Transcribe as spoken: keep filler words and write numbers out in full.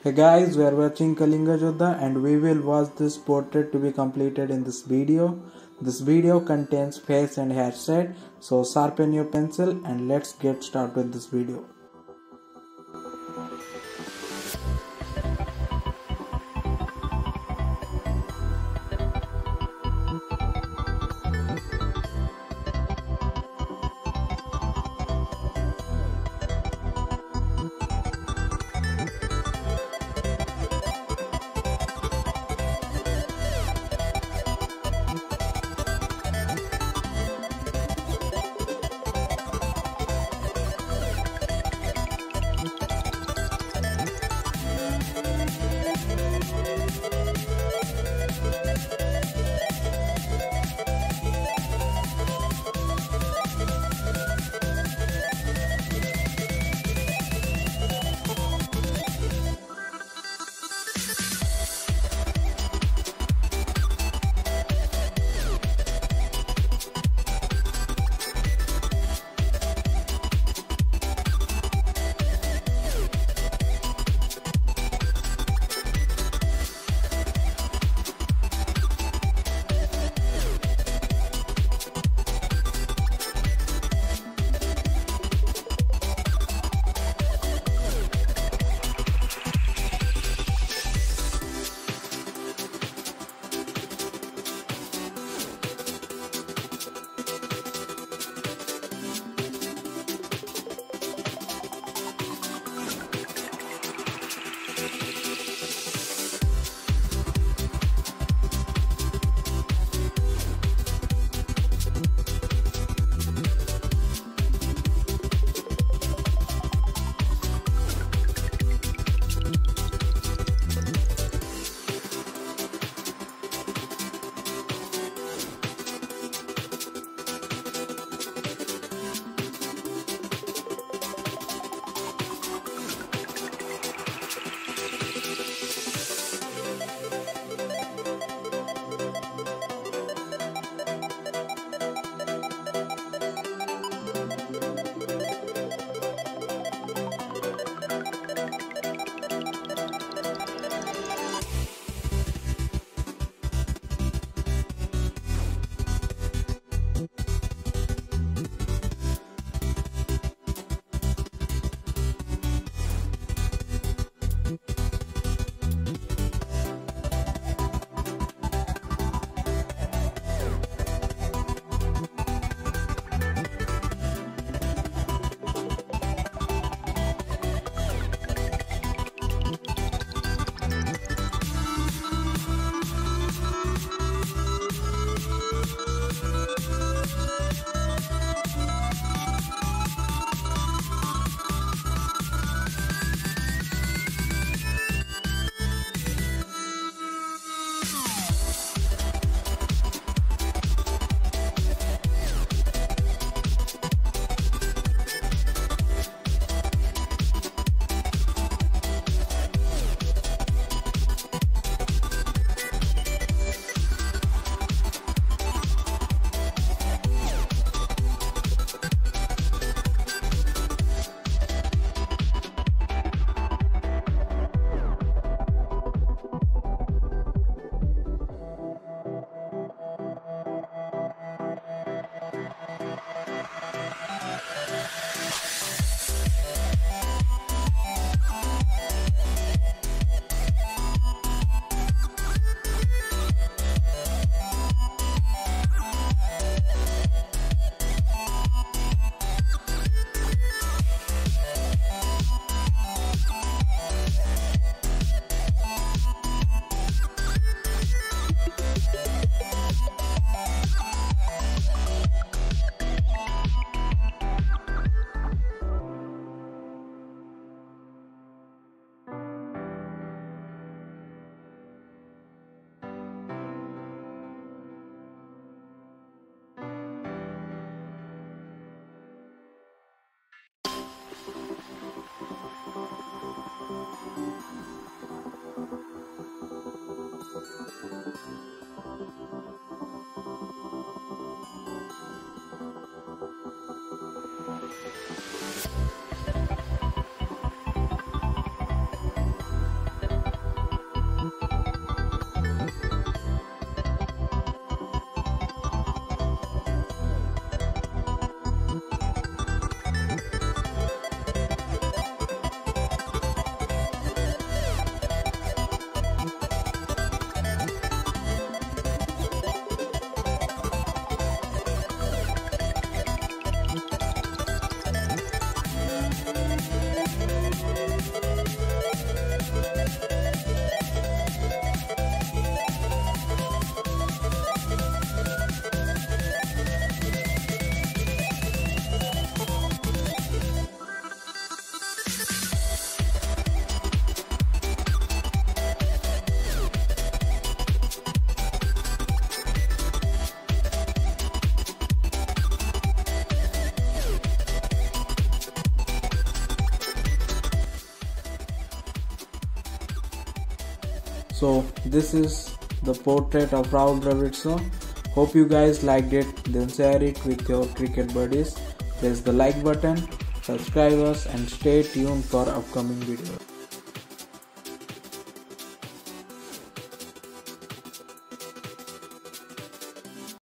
Hey guys, we are watching Kalinga Jodha and we will watch this portrait to be completed in this video. This video contains face and hair set, so sharpen your pencil and let's get started with this video. So this is the portrait of Rahul Dravid. So hope you guys liked it. Then share it with your cricket buddies. Press the like button, subscribe us, and stay tuned for upcoming videos.